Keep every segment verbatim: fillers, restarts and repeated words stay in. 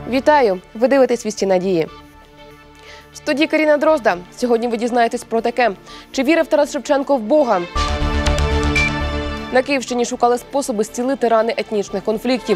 Вітаю! Ви дивитесь «Вісті надії». В студії Каріна Дрозда. Сьогодні ви дізнаєтесь про таке. Чи вірив Тарас Шевченко в Бога? На Київщині шукали способи зцілити рани етнічних конфліктів.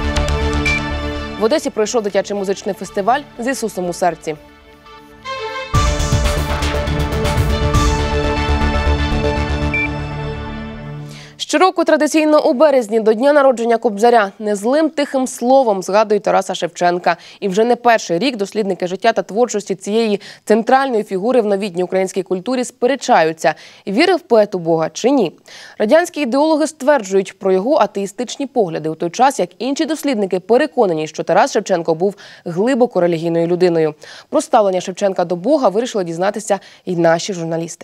В Одесі пройшов дитячий музичний фестиваль з Ісусом у серці. Щороку традиційно у березні до дня народження Кобзаря незлим тихим словом згадують Тараса Шевченка. І вже не перший рік дослідники життя та творчості цієї центральної фігури в новітній українській культурі сперечаються, вірив поет у Бога чи ні. Радянські ідеологи стверджують про його атеїстичні погляди, у той час як інші дослідники переконані, що Тарас Шевченко був глибоко релігійною людиною. Про ставлення Шевченка до Бога вирішили дізнатися і наші журналісти.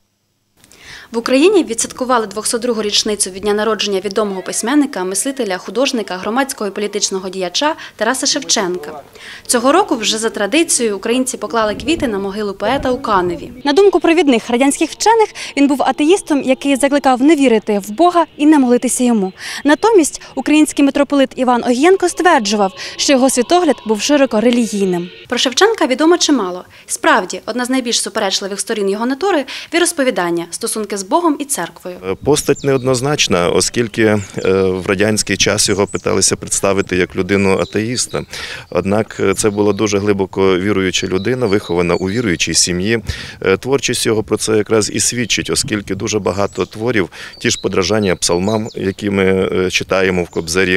В Україні відсвяткували двохсот другу річницю від дня народження відомого письменника, мислителя, художника, громадського і політичного діяча Тараса Шевченка. Цього року вже за традицією українці поклали квіти на могилу поета у Каневі. На думку провідних радянських вчених, він був атеїстом, який закликав не вірити в Бога і не молитися йому. Натомість український митрополит Іван Огієнко стверджував, що його світогляд був широко релігійним. Про Шевченка відомо чимало. Справді, одна з найбільш суперечливих сторін його натури – віросповідання, стосунки з Богом і церквою. Постать неоднозначна, оскільки в радянський час його питалися представити як людину атеїста. Однак це була дуже глибоко віруюча людина, вихована у віруючій сім'ї. Творчість його про це якраз і свідчить, оскільки дуже багато творів, ті ж подражання псалмам, які ми читаємо в Кобзарі,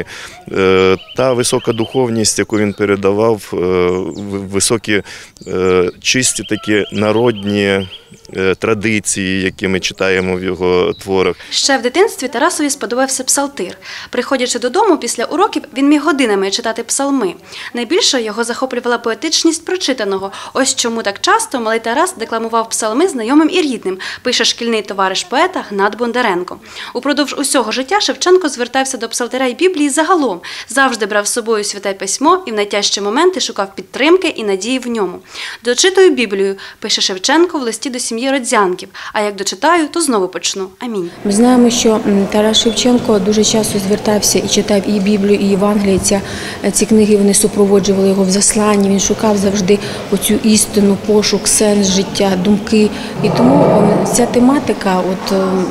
та висока духовність, яку він передавав, високі, чисті такі народні традиції, які ми читаємо в його творах. Ще в дитинстві Тарасові сподобався псалтир. Приходячи додому після уроків, він міг годинами читати псалми. Найбільше його захоплювала поетичність прочитаного. Ось чому так часто малий Тарас декламував псалми знайомим і рідним, пише шкільний товариш поета Гнат Бондаренко. Упродовж усього життя Шевченко звертався до псалтиря і Біблії загалом, завжди брав з собою святе письмо і в найтяжчі моменти шукав підтримки і надії в ньому. «Дочитую Біблію», пише Шевченко в листі до сім'ї Родзянків, а як дочитаю, то знову почну. Амінь. Ми знаємо, що Тарас Шевченко дуже часто звертався і читав і Біблію, і Євангеліє. Ці, ці книги вони супроводжували його в засланні. Він шукав завжди оцю істину, пошук, сенс життя, думки. І тому ця тематика от,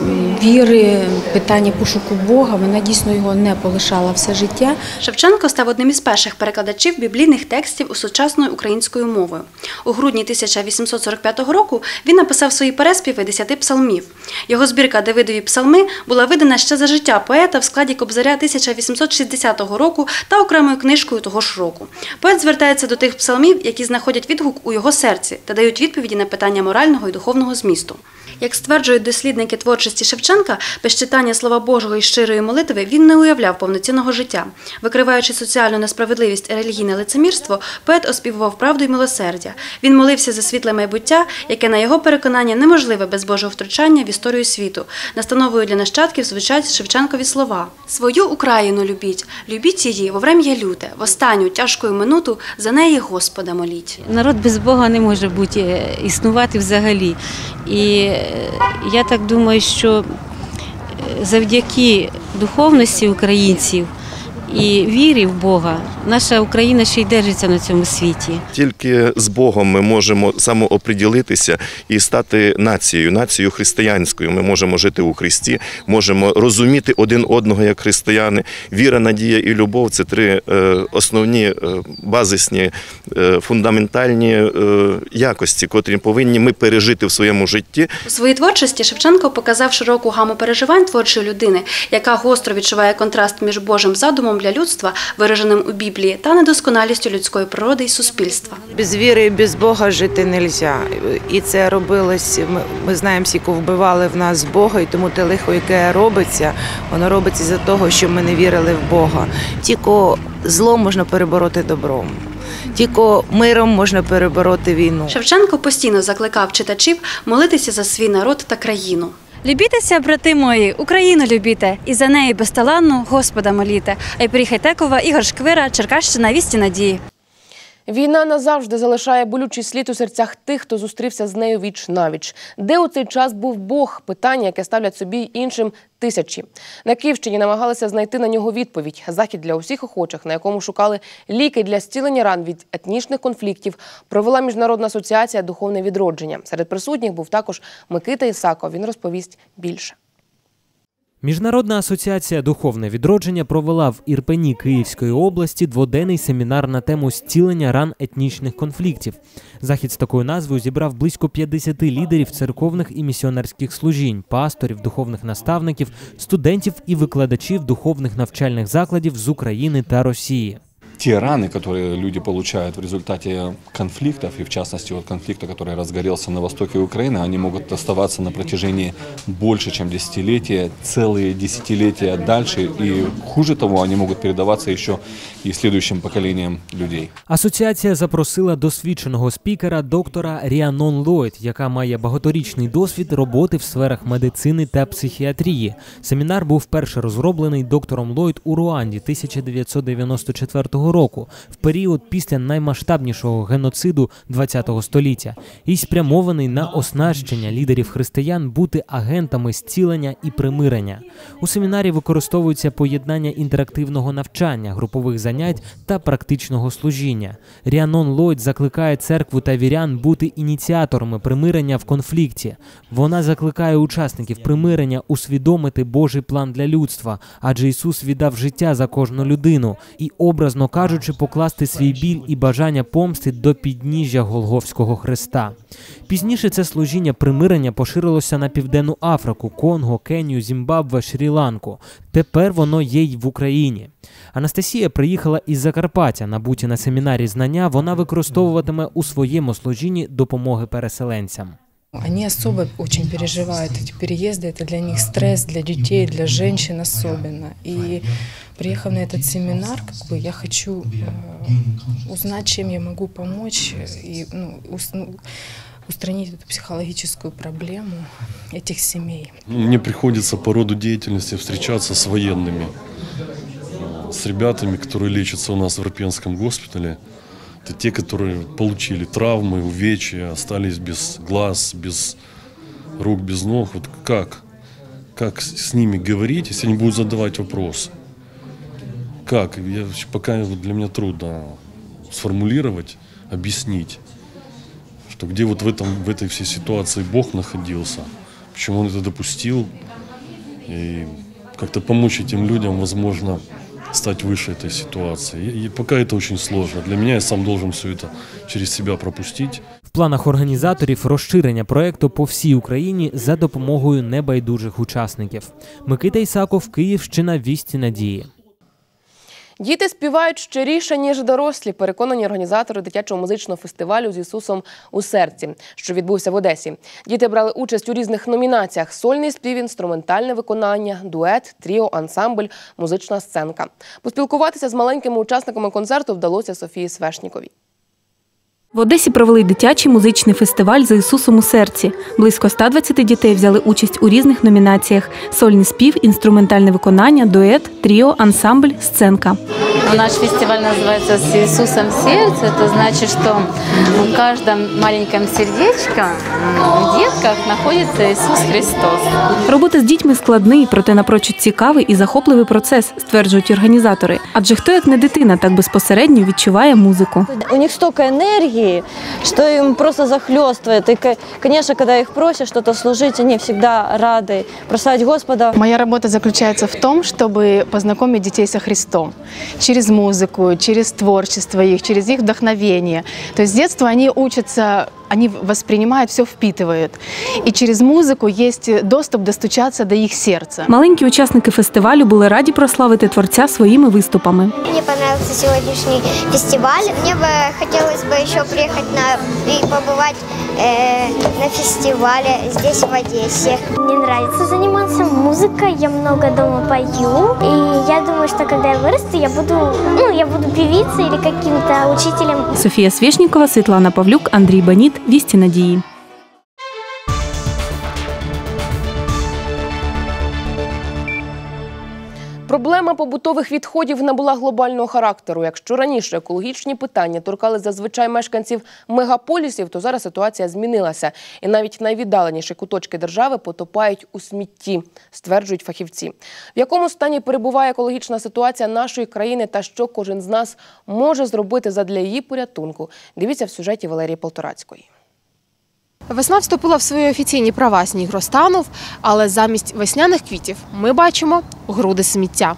віри, питання пошуку Бога, вона дійсно його не полишала все життя. Шевченко став одним із перших перекладачів біблійних текстів у сучасною українською мовою. У грудні тисяча вісімсот сорок п'ятого року він написав свої переспіви десяти псалмів. Його збірка «Давидові псалми» була видана ще за життя поета в складі Кобзаря тисяча вісімсот шістдесятого року та окремою книжкою того ж року. Поет звертається до тих псалмів, які знаходять відгук у його серці та дають відповіді на питання морального і духовного змісту. Як стверджують дослідники творчості Шевченка, без читання Слова Божого і щирої молитви він не уявляв повноцінного життя. Викриваючи соціальну несправедливість і релігійне лицемірство, поет оспівував правду і милосердя. Він молився за світле майбуття, яке, на його переконання, неможливе без Божого втручання в історію світу. Настановою для нащадків звучать Шевченкові слова. «Свою Україну любіть, любіть її во врем'я люте, в останню тяжку минуту за неї Господа моліть». Народ без Бога не може бути, існувати взагалі. І я так думаю, що завдяки духовності українців і вірі в Бога наша Україна ще й держиться на цьому світі. Тільки з Богом ми можемо самооприділитися і стати нацією, нацією християнською. Ми можемо жити у Христі, можемо розуміти один одного як християни. Віра, надія і любов – це три основні, базисні, фундаментальні якості, котрі повинні ми пережити в своєму житті. У своїй творчості Шевченко показав широку гаму переживань творчої людини, яка гостро відчуває контраст між Божим задумом для людства, вираженим у Біблії, та недосконалістю людської природи і суспільства. Без віри і без Бога жити не можна. І це робилось, ми, ми знаємо, скільки вбивали в нас Бога, і тому те лихо, яке робиться, воно робиться за того, що ми не вірили в Бога. Тільки зло можна перебороти добром. Тільки миром можна перебороти війну. Шевченко постійно закликав читачів молитися за свій народ та країну. Любітеся, брати мої, Україну любіте, і за неї безталанну Господа моліте. Айпері Хайтекова, Ігор Шквира, Черкащина, «Вісті надії». Війна назавжди залишає болючий слід у серцях тих, хто зустрівся з нею віч-навіч. Де у цей час був Бог? Питання, яке ставлять собі й іншим тисячі. На Київщині намагалися знайти на нього відповідь. Захід для усіх охочих, на якому шукали ліки для зцілення ран від етнічних конфліктів, провела Міжнародна асоціація «Духовне відродження». Серед присутніх був також Микита Ісаков. Він розповість більше. Міжнародна асоціація «Духовне відродження» провела в Ірпені Київської області дводенний семінар на тему зцілення ран етнічних конфліктів. Захід з такою назвою зібрав близько п'ятдесяти лідерів церковних і місіонерських служінь, пасторів, духовних наставників, студентів і викладачів духовних навчальних закладів з України та Росії. Те раны, которые люди получают в результате конфликтов, и в частности вот конфликта, который разгорелся на востоке Украины, они могут оставаться на протяжении больше, чем десятилетия, целые десятилетия дальше, и хуже того, они могут передаваться еще и следующим поколениям людей. Асоціація запросила досвідченого спікера доктора Ріанон Ллойд, яка має багаторічний досвід роботи в сферах медицини та психіатрії. Семінар був вперше розроблений доктором Ллойд у Руанді тисяча дев'ятсот дев'яносто четвертого року, в період після наймасштабнішого геноциду ХХ століття, і спрямований на оснащення лідерів християн бути агентами зцілення і примирення. У семінарі використовується поєднання інтерактивного навчання, групових занять та практичного служіння. Ріанон Ллойд закликає церкву та вірян бути ініціаторами примирення в конфлікті. Вона закликає учасників примирення усвідомити Божий план для людства, адже Ісус віддав життя за кожну людину і, образно кажучи, покласти свій біль і бажання помсти до підніжжя Голгофського хреста. Пізніше це служіння примирення поширилося на Південну Африку, Конго, Кенію, Зімбабве, Шрі-Ланку. Тепер воно є й в Україні. Анастасія приїхала із Закарпаття. Набуті на семінарі знання вона використовуватиме у своєму служінні допомоги переселенцям. Они особо очень переживают эти переезды, это для них стресс, для детей, для женщин особенно. И приехав на этот семинар, как бы я хочу э, узнать, чем я могу помочь и ну, ус, ну, устранить эту психологическую проблему этих семей. Мне приходится по роду деятельности встречаться с военными, с ребятами, которые лечатся у нас в Ирпенском госпитале. Это те, которые получили травмы, увечья, остались без глаз, без рук, без ног. Вот как? Как с ними говорить, если они будут задавать вопросы? Как? Я, пока для меня трудно сформулировать, объяснить, что где вот в, этом, в этой всей ситуации Бог находился, почему Он это допустил, и как-то помочь этим людям, возможно, стать выше этой ситуации. И пока это очень сложно. Для меня я сам должен все это через себя пропустить. В планах організаторів розширення проєкту по всій Україні за допомогою небайдужих учасників. Микита Ісаков, Київщина, Вісті надії. Діти співають щиріше, ніж дорослі, переконані організатори дитячого музичного фестивалю «З Ісусом у серці», що відбувся в Одесі. Діти брали участь у різних номінаціях – сольний спів, інструментальне виконання, дует, тріо, ансамбль, музична сценка. Поспілкуватися з маленькими учасниками концерту вдалося Софії Свешніковій. В Одесі провели дитячий музичний фестиваль «За Ісусом у серці». Близько ста двадцяти дітей взяли участь у різних номінаціях – сольний спів, інструментальне виконання, дует, тріо, ансамбль, сценка. Наш фестиваль называется «С Иисусом в сердце». Это значит, что в каждом маленьком сердечке, в детках находится Ісус Христос. Робота з дітьми складний, проте напрочуд цікавий і захопливий процес, стверджують організатори. Адже хто, як не дитина, так безпосередньо відчуває музику. У них столько энергии, что им просто захлестывает. И, конечно, когда их просят что-то служить, они всегда рады прославить Господа. Моя работа заключается в том, чтобы познакомить детей со Христом. Через музыку, через творчество их, через их вдохновение. То есть с детства они учатся, они воспринимают, все впитывают. И через музыку есть доступ достучаться до их сердца. Маленькі учасники фестивалю були раді прославити творця своїми виступами. Мне понравился сегодняшний фестиваль. Мне бы хотелось бы еще приехать на, и побывать э, на фестивале здесь, в Одессе. Мне нравится заниматься музыкой, я много дома пою. И я думаю, что когда я вырасту, я буду, ну, я буду певицей или каким-то учителем. Софія Свешнікова, Світлана Павлюк, Андрій Баніт, Вісті надії. Проблема побутових відходів набула глобального характеру. Якщо раніше екологічні питання торкали зазвичай мешканців мегаполісів, то зараз ситуація змінилася. І навіть найвіддаленіші куточки держави потопають у смітті, стверджують фахівці. В якому стані перебуває екологічна ситуація нашої країни та що кожен з нас може зробити задля її порятунку? Дивіться в сюжеті Валерії Полторацької. Весна вступила в свої офіційні права, сніг розтанув, але замість весняних квітів ми бачимо груди сміття.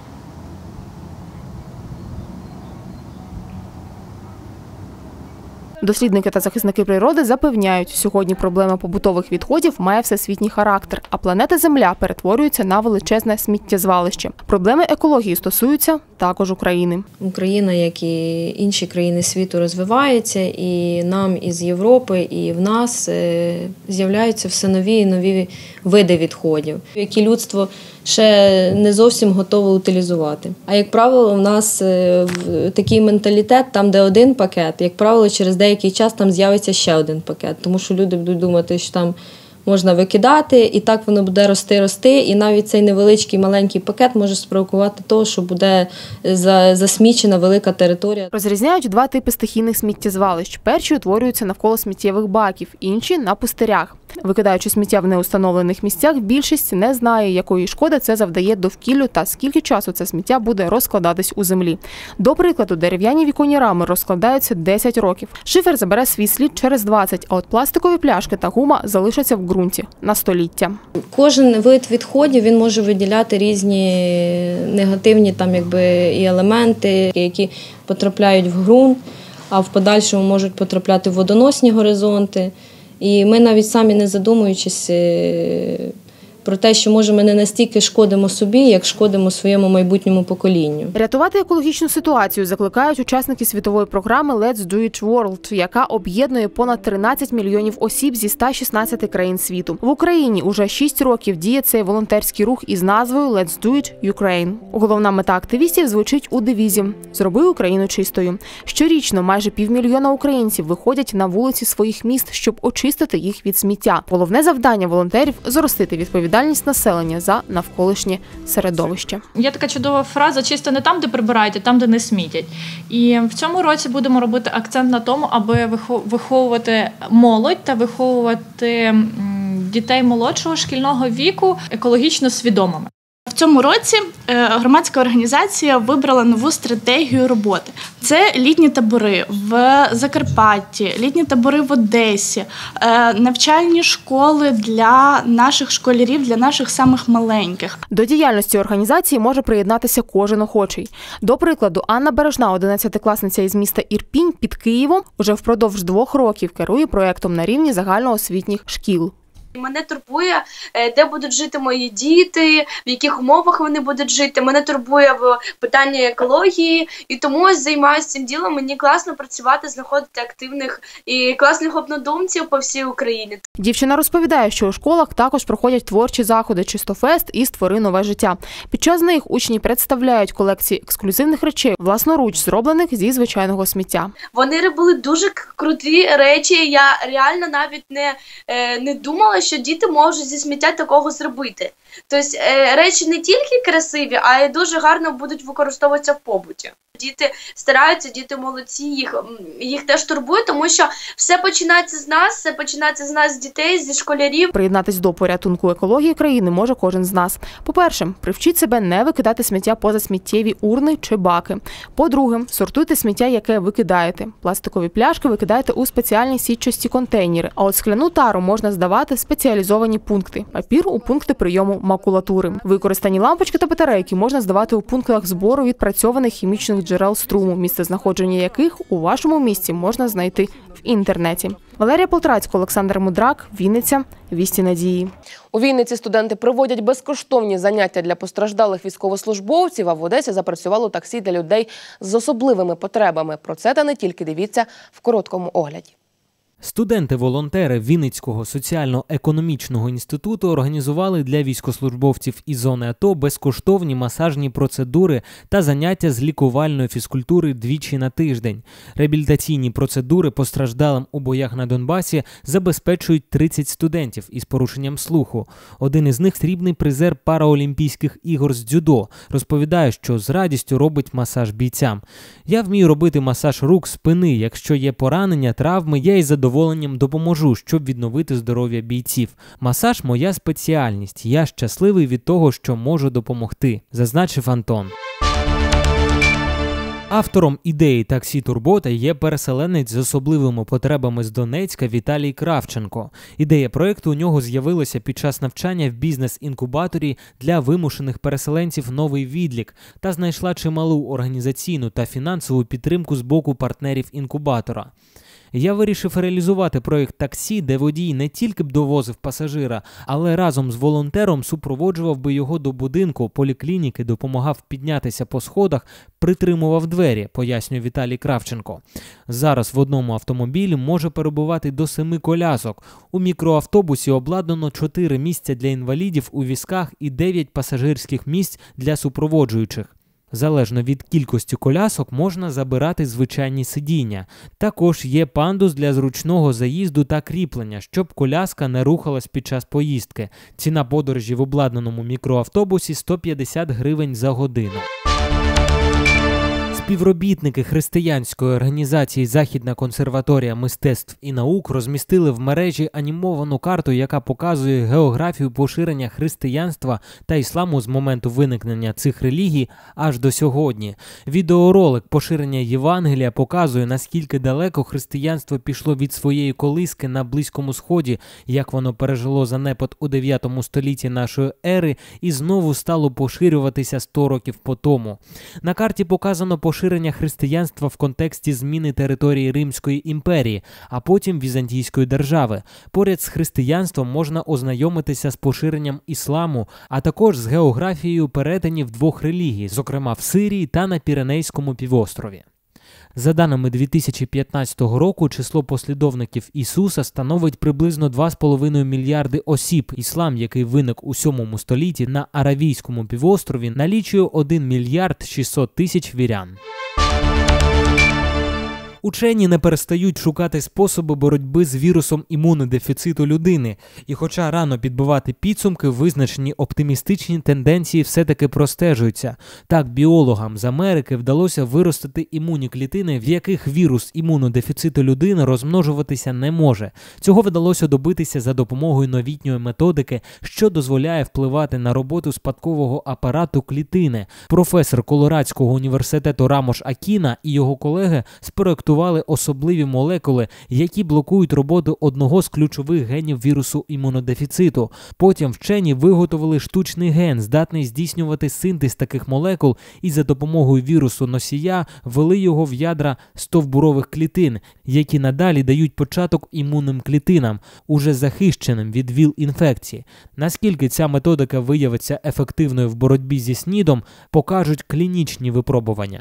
Дослідники та захисники природи запевняють, сьогодні проблема побутових відходів має всесвітній характер, а планета Земля перетворюється на величезне сміттєзвалище. Проблеми екології стосуються також України. Україна, як і інші країни світу, розвивається, і нам із Європи, і в нас з'являються все нові і нові види відходів, які людство ще не зовсім готове утилізувати. А як правило, в нас такий менталітет, там де один пакет, як правило, через деякий час там з'явиться ще один пакет, тому що люди будуть думати, що там можна викидати, і так воно буде рости-рости, і навіть цей невеличкий маленький пакет може спровокувати того, що буде засмічена велика територія. Розрізняють два типи стихійних сміттєзвалищ. Перші утворюються навколо сміттєвих баків, інші – на пустирях. Викидаючи сміття в неустановлених місцях, більшість не знає, якої шкоди це завдає довкіллю та скільки часу це сміття буде розкладатись у землі. До прикладу, дерев'яні віконні рами розкладаються десять років. Шифер забере свій слід через двадцять, а от пластикові пляшки та гума залишаться в ґрунті на століття. Кожен вид відходів він може виділяти різні негативні там, якби, і елементи, які потрапляють в ґрунт, а в подальшому можуть потрапляти в водоносні горизонти. І ми навіть самі не задумуючись про те, що, може, ми не настільки шкодимо собі, як шкодимо своєму майбутньому поколінню. Рятувати екологічну ситуацію закликають учасники світової програми «Let's Do It World», яка об'єднує понад тринадцять мільйонів осіб зі ста шістнадцяти країн світу. В Україні уже шість років діє цей волонтерський рух із назвою «Let's Do It Ukraine». Головна мета активістів звучить у девізі «Зроби Україну чистою». Щорічно майже півмільйона українців виходять на вулиці своїх міст, щоб очистити їх від сміття. Головне завдання волонтерів – зростити відповідальність населення за навколишнє середовище. Є така чудова фраза «чисто не там, де прибирають, а там, де не смітять». І в цьому році будемо робити акцент на тому, аби виховувати молодь та виховувати дітей молодшого шкільного віку екологічно свідомими. В цьому році громадська організація вибрала нову стратегію роботи. Це літні табори в Закарпатті, літні табори в Одесі, навчальні школи для наших школярів, для наших самих маленьких. До діяльності організації може приєднатися кожен охочий. До прикладу, Анна Бережна, одинадцятикласниця із міста Ірпінь під Києвом, уже впродовж двох років керує проєктом на рівні загальноосвітніх шкіл. Мене турбує, де будуть жити мої діти, в яких умовах вони будуть жити. Мене турбує питання екології, і тому займаюся цим ділом. Мені класно працювати, знаходити активних і класних однодумців по всій Україні. Дівчина розповідає, що у школах також проходять творчі заходи «Чистофест» і «Створи нове життя». Під час них учні представляють колекції ексклюзивних речей, власноруч зроблених зі звичайного сміття. Вони робили дуже круті речі, я реально навіть не, не думала, що діти можуть зі сміття такого зробити. Тобто речі не тільки красиві, а й дуже гарно будуть використовуватися в побуті. Діти стараються, діти молодці, їх, їх теж турбує, тому що все починається з нас, все починається з нас, з дітей, зі школярів. Приєднатись до порятунку екології країни може кожен з нас. По-перше, привчіть себе не викидати сміття поза сміттєві урни чи баки. По-друге, сортуйте сміття, яке викидаєте. Пластикові пляшки викидайте у спеціальні сітчасті контейнери, а от скляну тару можна здавати в спеціалізовані пункти. Папір – у пункти прийому макулатури. Використані лампочки та батарейки можна здавати у пунктах збору відпрацьованих хімічних джерел струму, місцезнаходження яких у вашому місті можна знайти в інтернеті. Валерія Полторацька, Олександр Мудрак, Вінниця, Вісті надії. У Вінниці студенти проводять безкоштовні заняття для постраждалих військовослужбовців, а в Одесі запрацювало таксі для людей з особливими потребами. Про це та не тільки дивіться в короткому огляді. Студенти-волонтери Вінницького соціально-економічного інституту організували для військовослужбовців із зони АТО безкоштовні масажні процедури та заняття з лікувальної фізкультури двічі на тиждень. Реабілітаційні процедури постраждалим у боях на Донбасі забезпечують тридцять студентів із порушенням слуху. Один із них – срібний призер Параолімпійських ігор з дзюдо. Розповідає, що з радістю робить масаж бійцям. «Я вмію робити масаж рук, спини. Якщо є поранення, травми, я із задоволенням допоможу, щоб відновити здоров'я бійців. Масаж – моя спеціальність. Я щасливий від того, що можу допомогти», – зазначив Антон. Автором ідеї «Таксі Турбота» є переселенець з особливими потребами з Донецька Віталій Кравченко. Ідея проєкту у нього з'явилася під час навчання в бізнес-інкубаторі для вимушених переселенців «Новий відлік» та знайшла чималу організаційну та фінансову підтримку з боку партнерів інкубатора. «Я вирішив реалізувати проєкт «Таксі», де водій не тільки б довозив пасажира, але разом з волонтером супроводжував би його до будинку, поліклініки, допомагав піднятися по сходах, притримував двері», – пояснює Віталій Кравченко. Зараз в одному автомобілі може перебувати до семи колясок. У мікроавтобусі обладнано чотири місця для інвалідів у візках і дев'ять пасажирських місць для супроводжуючих. Залежно від кількості колясок можна забирати звичайні сидіння. Також є пандус для зручного заїзду та кріплення, щоб коляска не рухалась під час поїздки. Ціна подорожі в обладнаному мікроавтобусі – сто п'ятдесят гривень за годину. Співробітники християнської організації «Західна консерваторія мистецтв і наук» розмістили в мережі анімовану карту, яка показує географію поширення християнства та ісламу з моменту виникнення цих релігій аж до сьогодні. Відеоролик поширення Євангелія показує, наскільки далеко християнство пішло від своєї колиски на Близькому Сході, як воно пережило занепад у дев'ятому столітті нашої ери і знову стало поширюватися сто років по тому. На карті показано поширення Поширення християнства в контексті зміни території Римської імперії, а потім Візантійської держави. Поряд з християнством можна ознайомитися з поширенням ісламу, а також з географією перетинів двох релігій, зокрема в Сирії та на Піренейському півострові. За даними дві тисячі п'ятнадцятого року, число послідовників Ісуса становить приблизно два з половиною мільярди осіб. Іслам, який виник у сьомому столітті на Аравійському півострові, налічує один мільярд шістсот тисяч вірян. Учені не перестають шукати способи боротьби з вірусом імунодефіциту людини. І хоча рано підбивати підсумки, визначені оптимістичні тенденції все-таки простежуються. Так, біологам з Америки вдалося виростити імунні клітини, в яких вірус імунодефіциту людини розмножуватися не може. Цього вдалося добитися за допомогою новітньої методики, що дозволяє впливати на роботу спадкового апарату клітини. Професор Колорадського університету Рамош Акіна і його колеги спроектували особливі молекули, які блокують роботу одного з ключових генів вірусу імунодефіциту. Потім вчені виготовили штучний ген, здатний здійснювати синтез таких молекул, і за допомогою вірусу-носія ввели його в ядра стовбурових клітин, які надалі дають початок імунним клітинам, уже захищеним від ВІЛ-інфекції. Наскільки ця методика виявиться ефективною в боротьбі зі СНІДом, покажуть клінічні випробування.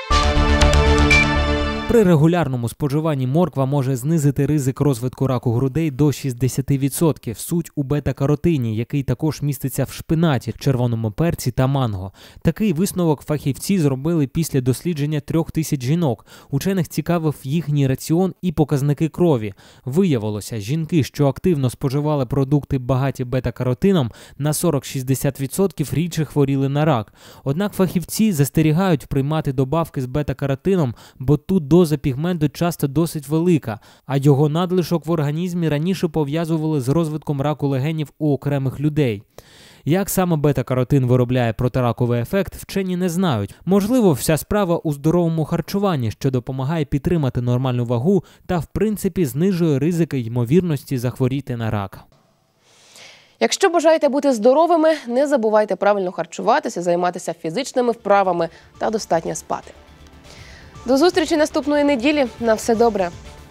При регулярному споживанні морква може знизити ризик розвитку раку грудей до шістдесят відсотків. Суть у бета-каротині, який також міститься в шпинаті, червоному перці та манго. Такий висновок фахівці зробили після дослідження трьох тисяч жінок. Учених цікавив їхній раціон і показники крові. Виявилося, жінки, що активно споживали продукти багаті бета-каротином, на сорок-шістдесят відсотків рідше хворіли на рак. Однак фахівці застерігають приймати добавки з бета-каротином, бо тут доза пігменту часто досить велика, а його надлишок в організмі раніше пов'язували з розвитком раку легенів у окремих людей. Як саме бета-каротин виробляє протираковий ефект, вчені не знають. Можливо, вся справа у здоровому харчуванні, що допомагає підтримати нормальну вагу та, в принципі, знижує ризики ймовірності захворіти на рак. Якщо бажаєте бути здоровими, не забувайте правильно харчуватися, займатися фізичними вправами та достатньо спати. До зустрічі наступної неділі. На все добре!